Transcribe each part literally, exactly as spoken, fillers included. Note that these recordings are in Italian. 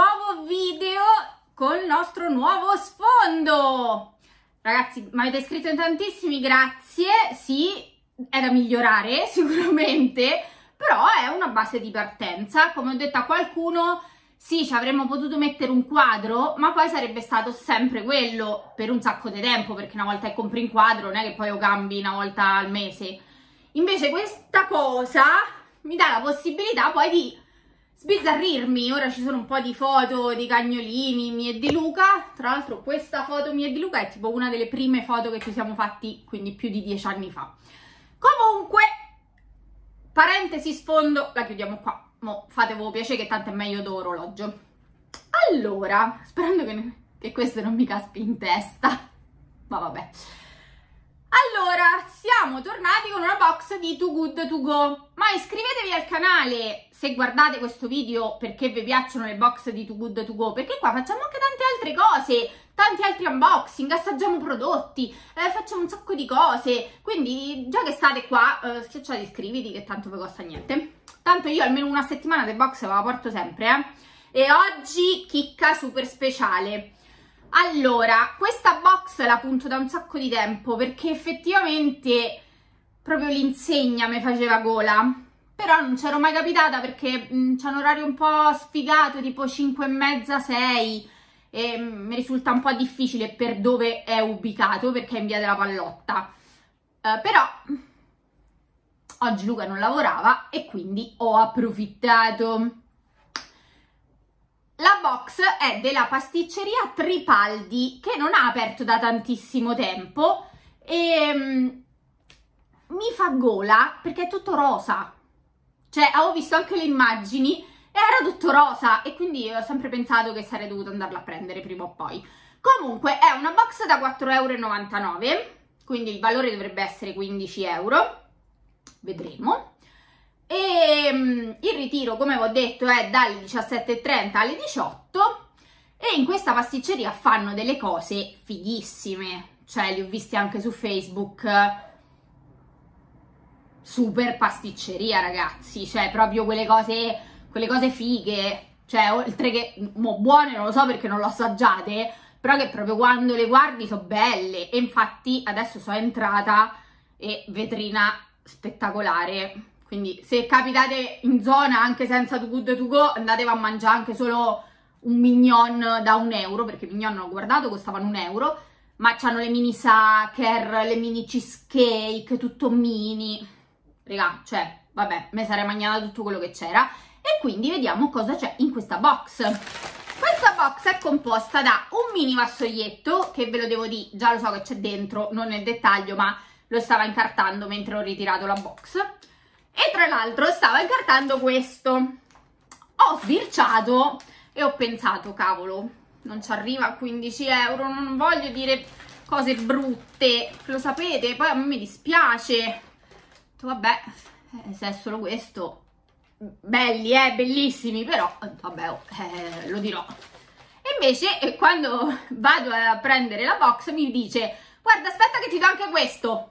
nuovo video con il nostro nuovo sfondo. Ragazzi, mi avete scritto in tantissimi, grazie. Sì, è da migliorare sicuramente, però è una base di partenza. Come ho detto a qualcuno, sì, ci avremmo potuto mettere un quadro, ma poi sarebbe stato sempre quello per un sacco di tempo, perché una volta che compri un quadro non è che poi lo cambi una volta al mese. Invece questa cosa mi dà la possibilità poi di sbizzarrirmi. Ora ci sono un po' di foto di cagnolini mie e di Luca. Tra l'altro questa foto mia e di Luca è tipo una delle prime foto che ci siamo fatti, quindi più di dieci anni fa. Comunque, parentesi sfondo, la chiudiamo qua. Mo fatevo piacere che tanto è meglio d'orologio. Allora, sperando che, che questo non mi caspi in testa, ma vabbè. Allora, siamo tornati con una box di Too Good To Go, ma iscrivetevi al canale se guardate questo video perché vi piacciono le box di Too Good To Go, perché qua facciamo anche tante altre cose, tanti altri unboxing, assaggiamo prodotti, eh, facciamo un sacco di cose, quindi già che state qua, eh, schiacciate iscriviti che tanto vi costa niente. Tanto io almeno una settimana di box ve la porto sempre, eh. E oggi chicca super speciale. Allora, questa box la punto da un sacco di tempo perché effettivamente proprio l'insegna mi faceva gola, però non c'ero mai capitata perché c'è un orario un po' sfigato, tipo cinque e mezza, sei, e mi risulta un po' difficile per dove è ubicato perché è in via della Pallotta, eh, però oggi Luca non lavorava e quindi ho approfittato. La box è della pasticceria Tripaldi, che non ha aperto da tantissimo tempo e um, mi fa gola perché è tutto rosa. Cioè, avevo visto anche le immagini e era tutto rosa e quindi ho sempre pensato che sarei dovuta andarla a prendere prima o poi. Comunque è una box da quattro e novantanove euro, quindi il valore dovrebbe essere quindici euro, vedremo. E um, il ritiro, come vi ho detto, è dalle diciassette e trenta alle diciotto e in questa pasticceria fanno delle cose fighissime, cioè li ho visti anche su Facebook. Super pasticceria, ragazzi, cioè proprio quelle cose, quelle cose fighe, cioè oltre che mo, buone non lo so perché non l'ho assaggiate, però che proprio quando le guardi sono belle. E infatti adesso sono entrata e vetrina spettacolare. Quindi se capitate in zona anche senza Too Good To Go, andatevi a mangiare anche solo un mignon da un euro, perché i mignon ho guardato, costavano un euro, ma c'hanno le mini sacher, le mini cheesecake, tutto mini. Raga, cioè, vabbè, me sarei mangiata tutto quello che c'era. E quindi vediamo cosa c'è in questa box. Questa box è composta da un mini vassoietto, che ve lo devo dire, già lo so che c'è dentro, non nel dettaglio, ma lo stava incartando mentre ho ritirato la box. E tra l'altro stava incartando questo. Ho sbirciato e ho pensato, cavolo, non ci arriva a quindici euro, non voglio dire cose brutte, lo sapete, poi a me mi dispiace. Vabbè, eh, se è solo questo, belli, eh, bellissimi, però, vabbè, oh, eh, lo dirò. E invece, eh, quando vado a prendere la box, mi dice, guarda, aspetta che ti do anche questo.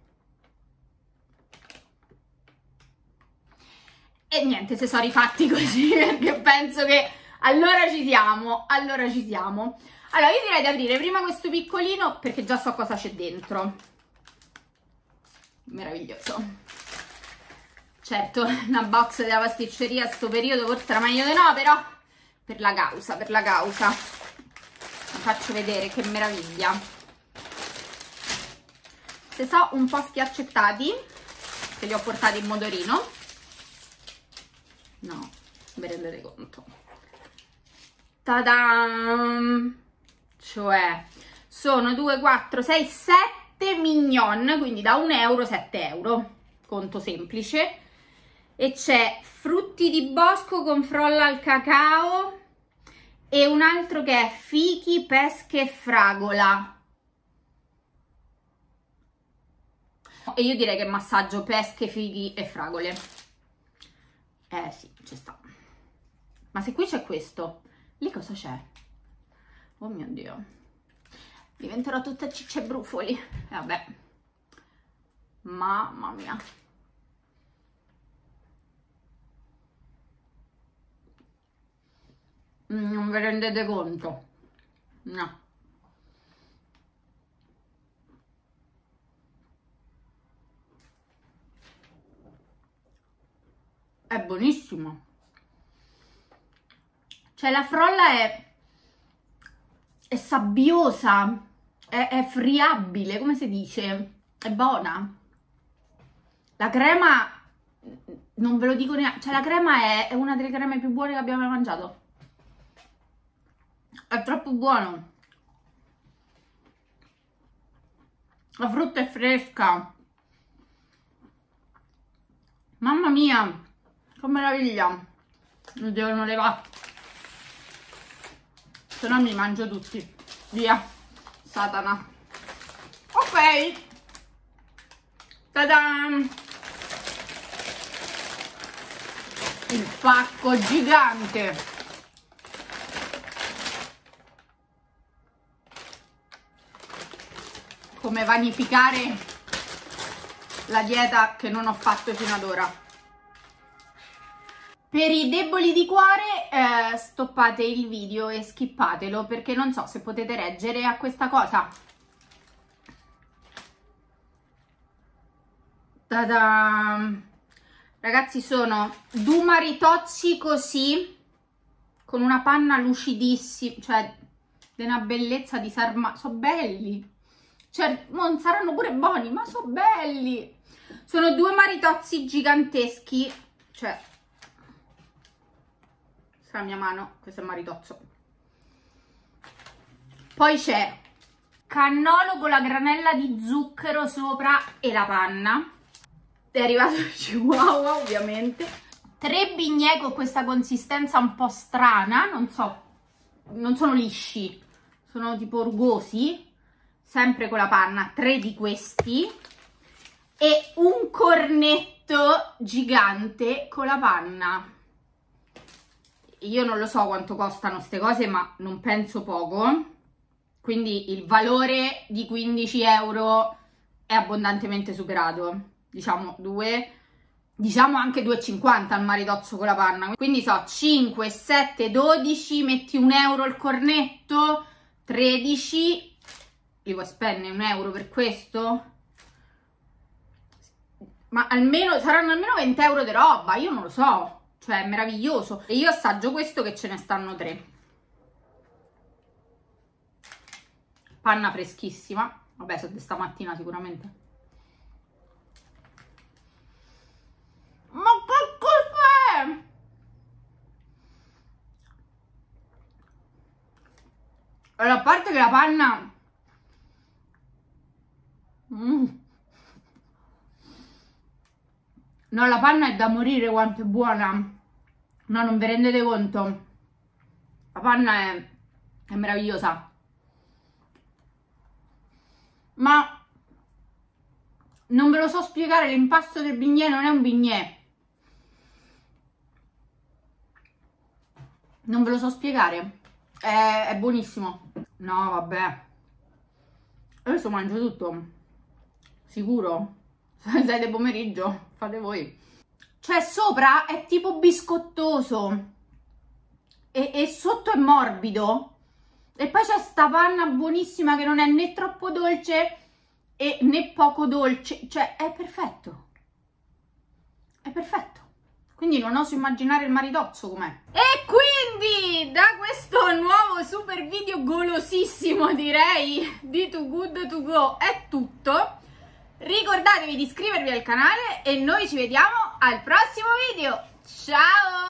E niente, si sono rifatti così, perché penso che allora ci siamo, allora ci siamo. Allora, io direi di aprire prima questo piccolino, perché già so cosa c'è dentro. Meraviglioso. Certo, una box della pasticceria a sto periodo forse era meglio di no, però per la causa, per la causa. Vi faccio vedere che meraviglia. Se so un po' schiaccettati, che li ho portati in motorino. No, vi rendete conto. Ta-dam! Cioè, sono due, quattro, sei, sette mignon, quindi da un euro, sette euro. Conto semplice. E c'è frutti di bosco con frolla al cacao e un altro che è fichi, pesche e fragola. E io direi che massaggio pesche, fichi e fragole. Eh sì, ci sta. Ma se qui c'è questo, lì cosa c'è? Oh mio Dio. Diventerò tutta ciccia e brufoli. E eh, vabbè. Mamma mia. non vi rendete conto, no. È buonissimo, cioè la frolla è, è sabbiosa, è, è friabile, come si dice, è buona. La crema, non ve lo dico neanche, cioè la crema è, è una delle creme più buone che abbiamo mai mangiato. È troppo buono. La frutta è fresca. Mamma mia, che meraviglia. Mi devono levare, se no mi mangio tutti. Via, Satana. Ok. Ta-da! Il pacco gigante. Come vanificare la dieta che non ho fatto fino ad ora. Per i deboli di cuore eh, stoppate il video e skippatelo, perché non so se potete reggere a questa cosa. Ta-da! Ragazzi, sono due maritozzi così, con una panna lucidissima, cioè di una bellezza di sarma. Sono belli, cioè non saranno pure buoni, ma sono belli. Sono due maritozzi giganteschi, cioè la mia mano, questo è il maritozzo. Poi c'è cannolo con la granella di zucchero sopra e la panna. È arrivato il chihuahua, ovviamente. Tre bignè con questa consistenza un po' strana, non so, non sono lisci, sono tipo rugosi, sempre con la panna. Tre di questi e un cornetto gigante con la panna. Io non lo so quanto costano queste cose, ma non penso poco, quindi il valore di quindici euro è abbondantemente superato, diciamo due, diciamo anche due e cinquanta il maritozzo con la panna, quindi so cinque, sette, dodici, metti un euro il cornetto, tredici, li vuoi spendere un euro per questo? Ma almeno, saranno almeno venti euro di roba, io non lo so. Cioè è meraviglioso. E io assaggio questo che ce ne stanno tre. Panna freschissima. Vabbè, sono di stamattina sicuramente. Ma che cos'è? Allora, a parte che la panna... Mm. No, la panna è da morire quanto è buona. No, non vi rendete conto. La panna è, è meravigliosa. Ma non ve lo so spiegare, l'impasto del bignè non è un bignè. Non ve lo so spiegare. È, è buonissimo. No, vabbè. Adesso mangio tutto. Sicuro. Se siete pomeriggio, fate voi. Cioè sopra è tipo biscottoso e, e sotto è morbido. E poi c'è sta panna buonissima che non è né troppo dolce e né poco dolce. Cioè è perfetto. È perfetto. Quindi non oso immaginare il maritozzo com'è. E quindi da questo nuovo super video golosissimo, direi, di Too Good To Go è tutto. Ricordatevi di iscrivervi al canale e noi ci vediamo al prossimo video. Ciao!